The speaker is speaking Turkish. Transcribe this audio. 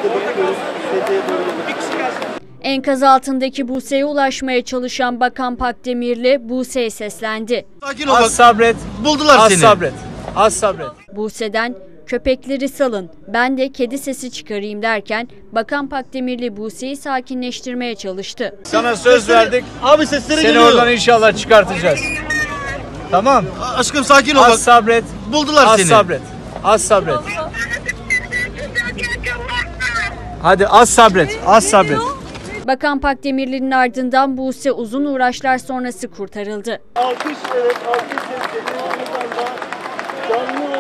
Enkaz altındaki Buse'ye ulaşmaya çalışan Bakan Pakdemirli Buse'ye seslendi. Sakin ol bak. Az sabret. Buldular Az seni. sabret. Az sabret. Buse'den "Köpekleri salın, ben de kedi sesi çıkarayım" derken Bakan Pakdemirli Buse'yi sakinleştirmeye çalıştı. Sana söz verdik. Abi sesleri Seni geliyor. oradan inşallah çıkartacağız. Tamam. Aşkım sakin ol bak. Az sabret. Buldular Az seni. sabret. Az sabret. Hadi az sabret. Az sabret. Bakan Pakdemirli'nin ardından Buse uzun uğraşlar sonrası kurtarıldı. Alkış, evet, alkış sesleri. Buradan da canlı